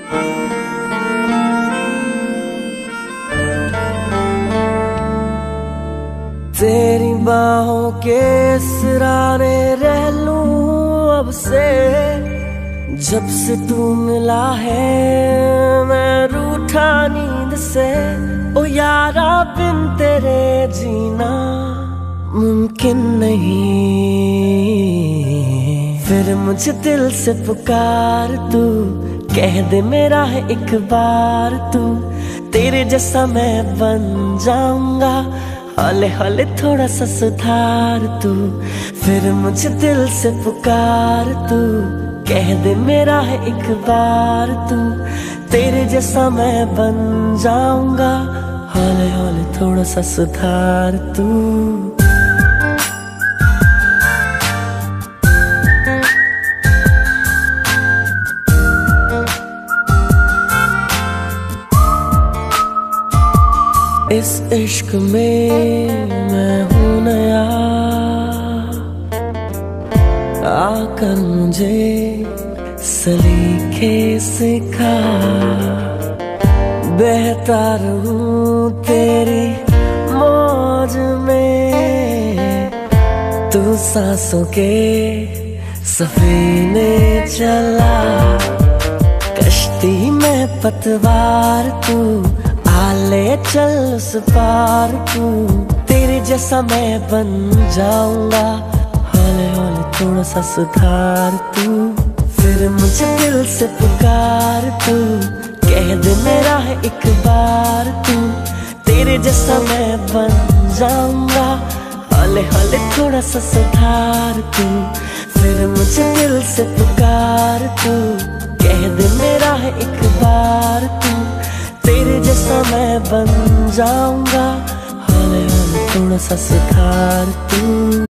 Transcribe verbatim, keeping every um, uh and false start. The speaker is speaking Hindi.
तेरी बाहों के सहारे रह लूं अब से, जब से तू मिला है मैं रूठा नींद से। ओ यारा बिन तेरे जीना मुमकिन नहीं, फिर मुझे दिल से पुकार तू, कह दे मेरा है एक बार तू। तेरे जैसा मैं बन जाऊंगा, हौले हौले थोड़ा सा सुधार तू। फिर मुझे दिल से पुकार तू, कह दे मेरा है एक बार तू। तेरे जैसा मैं बन जाऊंगा, हौले हौले थोड़ा सा सुधार तू। इस इश्क में मैं हूँ नया, आकर मुझे सलीके सिखा। बहता रहूं तेरी मौज में, तू सांसों के सफीने चला। कश्ती में पतवार तू, आले चल उस पार तू। तेरे जैसा मैं बन जाऊंगा, हौले हौले थोड़ा सा सुधार तू। फिर मुझे दिल से पुकार तू, कह दे मेरा है एक बार तू। तेरे जैसा मैं बन जाऊंगा, हौले हौले थोड़ा सा सुधार तू। फिर मुझे दिल से पुकार तू, कह दे मेरा है एक बार तू। तेरे जैसा मैं बन जाऊंगा, हौले हौले थोड़ा सा सुधार तू।